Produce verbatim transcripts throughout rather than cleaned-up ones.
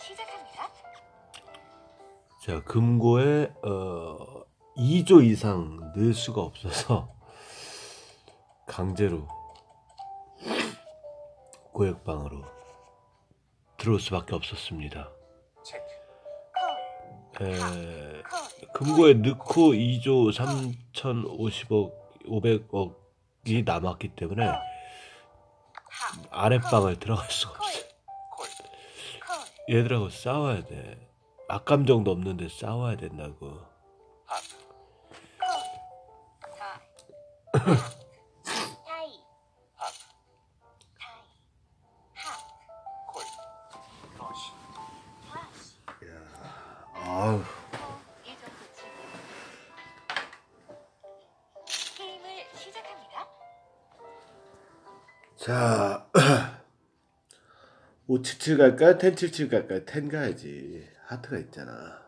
시작합니다. 자, 금고에 어, 이 조 이상 넣을 수가 없어서 강제로 고액방으로 들어올 수밖에 없었습니다. 에, 금고에 넣고 이 조 삼천오십억 오백억이 남았기 때문에 아랫방을 들어갈 수가 없어요. 얘들하고 싸워야 돼. 악감정도 없는데 싸워야 된다고. 아우. 게임을 시작합니다. 자, 오 칠칠 갈까요? 텐 칠칠 갈까요? 텐 가야지. 하트가 있잖아.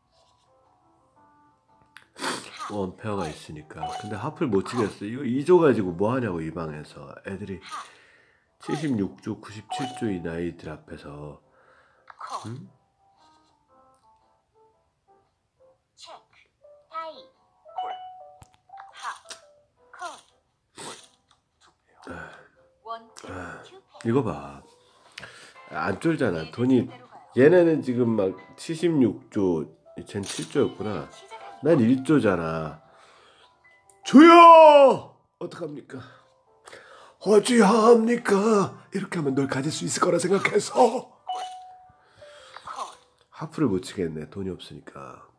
원페어가 있으니까. 근데 하프를 못 치겠어. 이거 이 조 가지고 뭐 하냐고, 이 방에서. 애들이 칠십육 조, 구십칠 조 이 나이들 앞에서. 응? 이거 봐. 안 쫄잖아. 돈이. 얘네는 지금 막 칠십육 조, 쟨 칠 조였구나. 난 일 조잖아. 줘요! 어떡합니까? 어찌합니까? 이렇게 하면 널 가질 수 있을 거라 생각해서. 하프를 못 치겠네. 돈이 없으니까.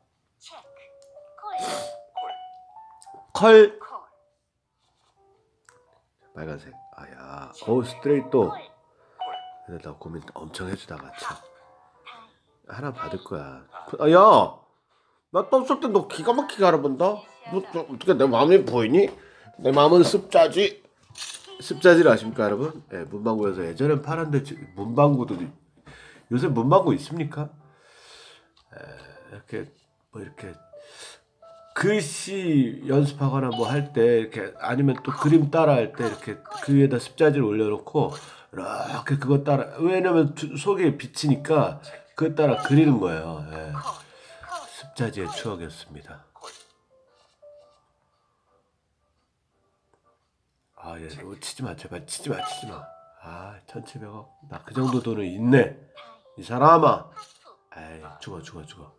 컬! 빨간색. 아야. 어, 스트레이트. 근데 나 고민 엄청 해주다가 참. 하나 받을 거야. 아, 야! 나 떴을 때 너 기가 막히게 알아본다? 너, 너 어떻게 내 마음이 보이니? 내 마음은 습자지. 습자지를 아십니까, 여러분? 예, 네, 문방구에서 예전엔 팔았는데 문방구도 요새 문방구 있습니까? 에, 이렇게 뭐 이렇게 글씨 연습하거나 뭐 할 때 이렇게 아니면 또 그림 따라 할 때 이렇게 그 위에다 습자지를 올려놓고 이렇게 그거 따라 왜냐면 속에 비치니까 그거 따라 그리는 거예요. 예. 습자지의 추억이었습니다. 아, 예, 너 치지 마, 제발 치지 마, 치지 마. 아, 천칠백억. 나 그 정도 돈은 있네. 이 사람아. 에이, 죽어, 죽어, 죽어.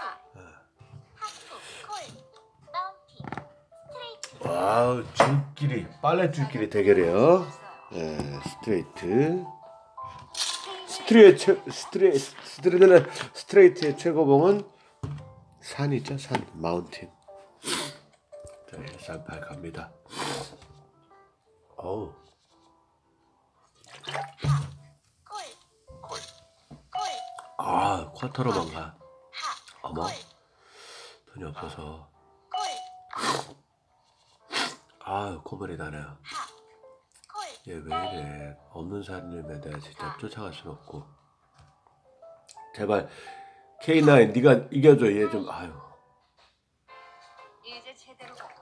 어. 와우, 줄끼리, 빨래 줄끼리 대결이에요. 예, 스트레이트. 스트레이트, 스트레이트, 스트레이트, 스트레이트의 최고봉은 산이죠, 산, 마운틴. 자, 쌍팔 갑니다. 어우. 아, 쿼터로만 가. 어머, 돈이 없어서. 아, 코볼이 나네요. 얘 왜 이래? 없는 사람이면 내가 진짜 쫓아갈 순 없고. 제발 케이 나인 네가 이겨줘. 얘 좀. 아유. 이제 제대로 가요.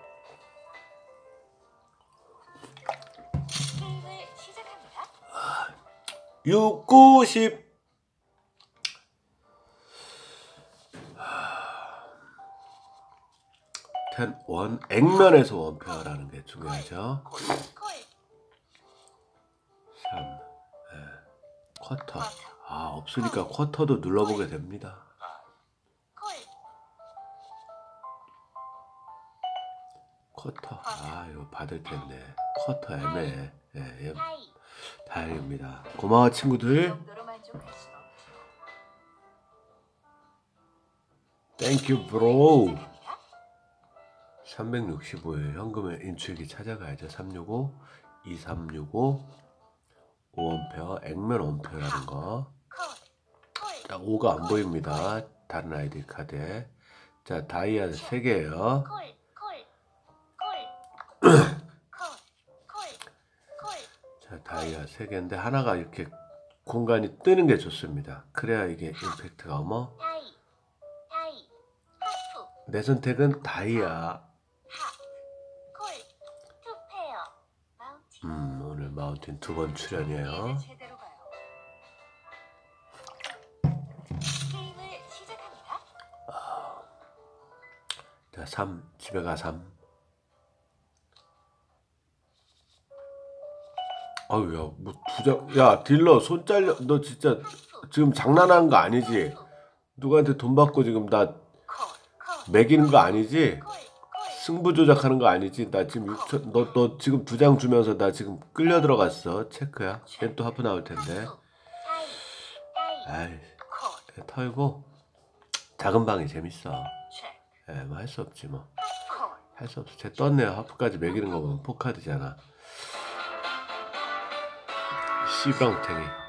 육, 구십. 텐, 원, 액면에서 원페어라는 게 중요하죠. 삼, 네. 쿼터. 아, 없으니까 쿼터도 눌러보게 됩니다. 쿼터. 아, 이거 받을 텐데. 쿼터 애매해. 예, 예. 다행입니다. 고마워, 친구들. 땡큐, 브로. 삼백육십오에 현금의 인출기 찾아가야죠. 삼백육십오, 이삼육오, 오원페어, 액면 원페어라는 거. 자, 오가 안 보입니다. 다른 아이디 카드에. 자, 다이아 세 개예요. 자, 다이아 세 개인데 하나가 이렇게 공간이 뜨는 게 좋습니다. 그래야 이게 임팩트가 어머. 내 선택은 다이아. 음, 오늘 마운틴 두 번 출연이에요. 자, 삼. 집에 가, 삼. 아유, 야, 뭐, 두 장, 야, 딜러, 손 잘려. 너 진짜 지금 장난하는 거 아니지? 누구한테 돈 받고 지금 나 매기는 거 아니지? 승부 조작하는 거 아니지? 나 지금 육천, 너, 너 지금 두 장 주면서 나 지금 끌려 들어갔어. 체크야. 얜 또 하프 나올 텐데. 아이, 털고. 작은 방이 재밌어. 예, 뭐 할 수 없지 뭐. 할 수 없어. 쟤 떴네요. 하프까지 매기는 거 보면 포카드잖아. 씨방탱이.